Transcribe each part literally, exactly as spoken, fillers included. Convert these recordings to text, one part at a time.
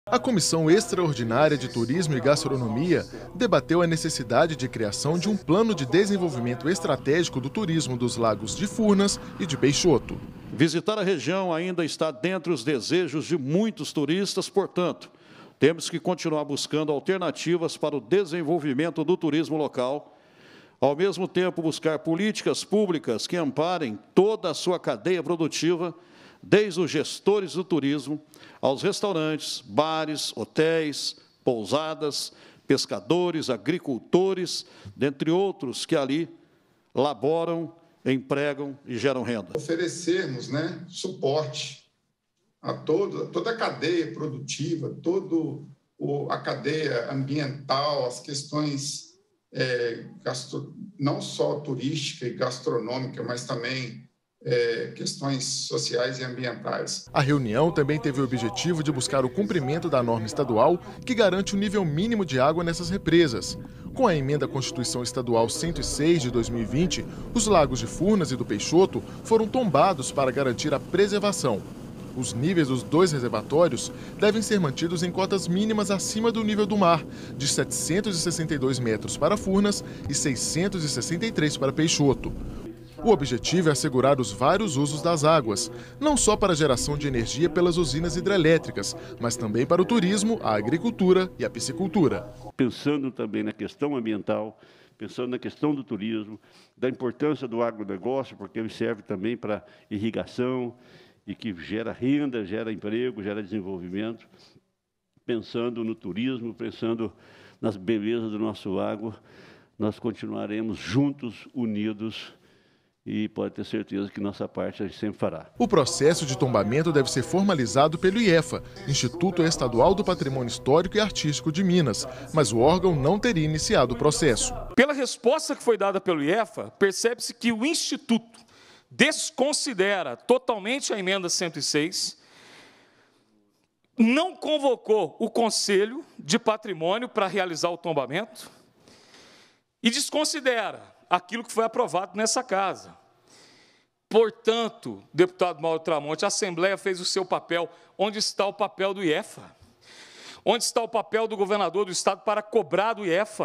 A Comissão Extraordinária de Turismo e Gastronomia debateu a necessidade de criação de um plano de desenvolvimento estratégico do turismo dos lagos de Furnas e de Peixoto. Visitar a região ainda está dentre os desejos de muitos turistas, portanto, temos que continuar buscando alternativas para o desenvolvimento do turismo local, ao mesmo tempo buscar políticas públicas que amparem toda a sua cadeia produtiva, desde os gestores do turismo, aos restaurantes, bares, hotéis, pousadas, pescadores, agricultores, dentre outros que ali laboram, empregam e geram renda. Oferecermos, né, suporte a toda, toda a cadeia produtiva, toda a cadeia ambiental, as questões é, gastro, não só turística e gastronômica, mas também É, questões sociais e ambientais. A reunião também teve o objetivo de buscar o cumprimento da norma estadual que garante o nível mínimo de água nessas represas. Com a emenda à Constituição Estadual cento e seis de dois mil e vinte, os lagos de Furnas e do Peixoto foram tombados para garantir a preservação. Os níveis dos dois reservatórios devem ser mantidos em cotas mínimas acima do nível do mar, de setecentos e sessenta e dois metros para Furnas e seiscentos e sessenta e três para Peixoto. O objetivo é assegurar os vários usos das águas, não só para a geração de energia pelas usinas hidrelétricas, mas também para o turismo, a agricultura e a piscicultura. Pensando também na questão ambiental, pensando na questão do turismo, da importância do agronegócio, porque ele serve também para irrigação e que gera renda, gera emprego, gera desenvolvimento. Pensando no turismo, pensando nas belezas do nosso lago, nós continuaremos juntos, unidos, e pode ter certeza que nossa parte a gente sempre fará. O processo de tombamento deve ser formalizado pelo I E F A, Instituto Estadual do Patrimônio Histórico e Artístico de Minas, mas o órgão não teria iniciado o processo. Pela resposta que foi dada pelo I E F A, percebe-se que o Instituto desconsidera totalmente a emenda cento e seis, não convocou o Conselho de Patrimônio para realizar o tombamento e desconsidera aquilo que foi aprovado nessa casa. Portanto, deputado Mauro Tramonte, a Assembleia fez o seu papel. Onde está o papel do I E F A? Onde está o papel do governador do Estado para cobrar do I E F A?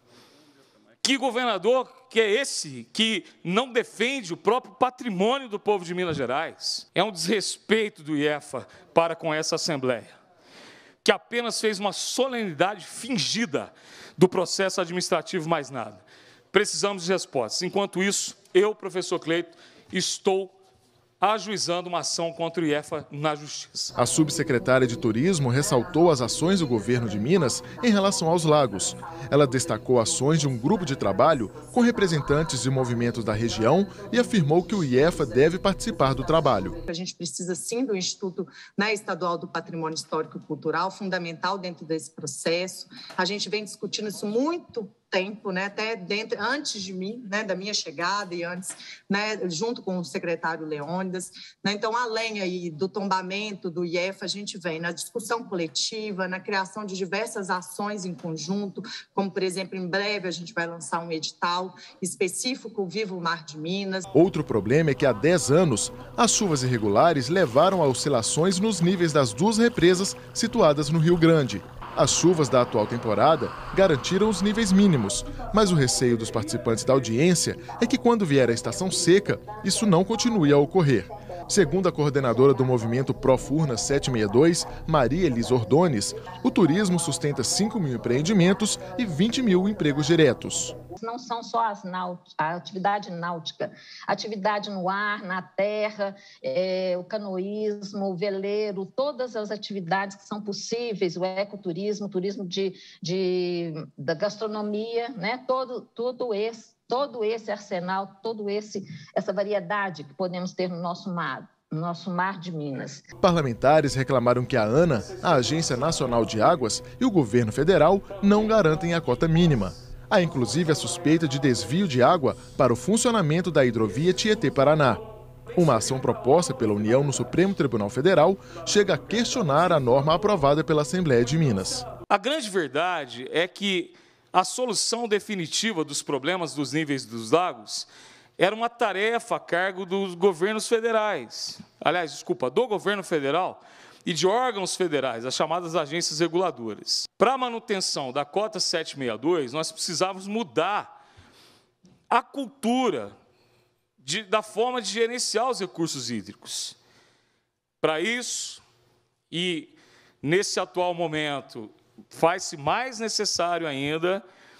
Que governador que é esse que não defende o próprio patrimônio do povo de Minas Gerais? É um desrespeito do I E F A para com essa Assembleia, que apenas fez uma solenidade fingida do processo administrativo, mais nada. Precisamos de respostas. Enquanto isso, eu, professor Cleito, estou ajuizando uma ação contra o I E F A na Justiça. A subsecretária de Turismo ressaltou as ações do governo de Minas em relação aos lagos. Ela destacou ações de um grupo de trabalho com representantes de movimentos da região e afirmou que o I E F A deve participar do trabalho. A gente precisa, sim, do Instituto, né, Estadual do Patrimônio Histórico e Cultural, fundamental dentro desse processo. A gente vem discutindo isso muito tempo, né, até dentro, antes de mim, né, da minha chegada e antes, né, junto com o secretário Leônidas. Né, então, além aí do tombamento do I E F A, a gente vem na discussão coletiva, na criação de diversas ações em conjunto, como, por exemplo, em breve a gente vai lançar um edital específico Viva o Mar de Minas. Outro problema é que há dez anos, as chuvas irregulares levaram a oscilações nos níveis das duas represas situadas no Rio Grande. As chuvas da atual temporada garantiram os níveis mínimos, mas o receio dos participantes da audiência é que quando vier a estação seca, isso não continue a ocorrer. Segundo a coordenadora do movimento Pró-Furnas setecentos e sessenta e dois, Maria Elis Ordones, o turismo sustenta cinco mil empreendimentos e vinte mil empregos diretos. Não são só as náuticas, a atividade náutica, atividade no ar, na terra, é, o canoísmo, o veleiro, todas as atividades que são possíveis, o ecoturismo, o turismo de, de, da gastronomia, né? todo, todo esse, todo esse arsenal, todo esse essa variedade que podemos ter no nosso mar. no nosso mar de Minas. Parlamentares reclamaram que a ANA, a Agência Nacional de Águas, e o governo federal não garantem a cota mínima. Há inclusive a suspeita de desvio de água para o funcionamento da hidrovia Tietê-Paraná. Uma ação proposta pela União no Supremo Tribunal Federal chega a questionar a norma aprovada pela Assembleia de Minas. A grande verdade é que a solução definitiva dos problemas dos níveis dos lagos era uma tarefa a cargo dos governos federais. Aliás, desculpa, do governo federal e de órgãos federais, as chamadas agências reguladoras. Para a manutenção da cota setecentos e sessenta e dois, nós precisávamos mudar a cultura de, da forma de gerenciar os recursos hídricos. Para isso, e nesse atual momento, faz-se mais necessário ainda,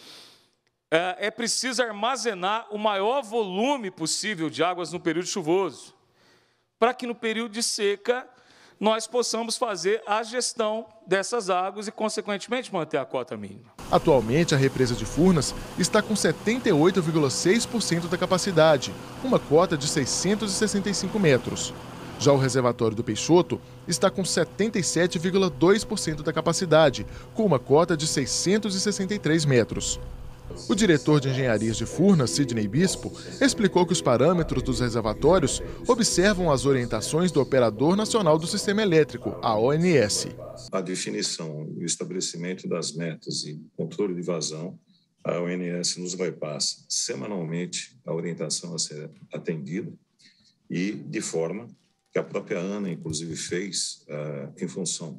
é, é preciso armazenar o maior volume possível de águas no período chuvoso, para que no período de seca nós possamos fazer a gestão dessas águas e, consequentemente, manter a cota mínima. Atualmente, a represa de Furnas está com setenta e oito vírgula seis por cento da capacidade, uma cota de seiscentos e sessenta e cinco metros. Já o reservatório do Peixoto está com setenta e sete vírgula dois por cento da capacidade, com uma cota de seiscentos e sessenta e três metros. O diretor de engenharias de Furnas, Sidney Bispo, explicou que os parâmetros dos reservatórios observam as orientações do Operador Nacional do Sistema Elétrico, a O N S. A definição e o estabelecimento das metas e controle de vazão, a O N S nos repassa semanalmente a orientação a ser atendida e de forma que a própria ANA, inclusive, fez uh, em função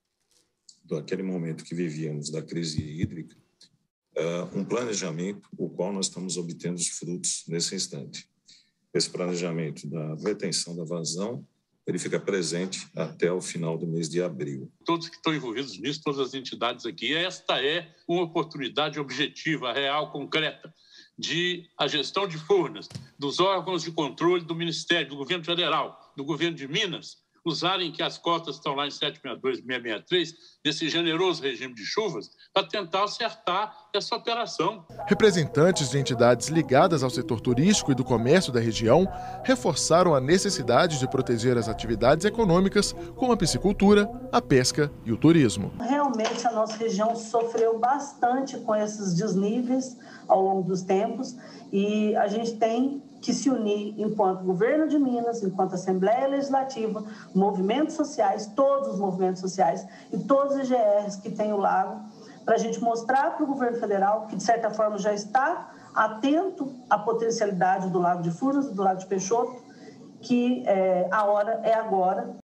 daquele momento que vivíamos da crise hídrica, Uh, um planejamento, o qual nós estamos obtendo os frutos nesse instante. Esse planejamento da retenção da vazão, ele fica presente até o final do mês de abril. Todos que estão envolvidos nisso, todas as entidades aqui, esta é uma oportunidade objetiva, real, concreta, de a gestão de Furnas, dos órgãos de controle do Ministério, do Governo Federal, do Governo de Minas, usarem que as cotas estão lá em setecentos e sessenta e dois, seiscentos e sessenta e três, desse generoso regime de chuvas, para tentar acertar essa operação. Representantes de entidades ligadas ao setor turístico e do comércio da região reforçaram a necessidade de proteger as atividades econômicas, como a piscicultura, a pesca e o turismo. Realmente a nossa região sofreu bastante com esses desníveis ao longo dos tempos e a gente tem que se unir enquanto governo de Minas, enquanto Assembleia Legislativa, movimentos sociais, todos os movimentos sociais e todos os I G Rs que tem o lago, para a gente mostrar para o governo federal que, de certa forma, já está atento à potencialidade do Lago de Furnas e do Lago de Peixoto, que é, a hora é agora.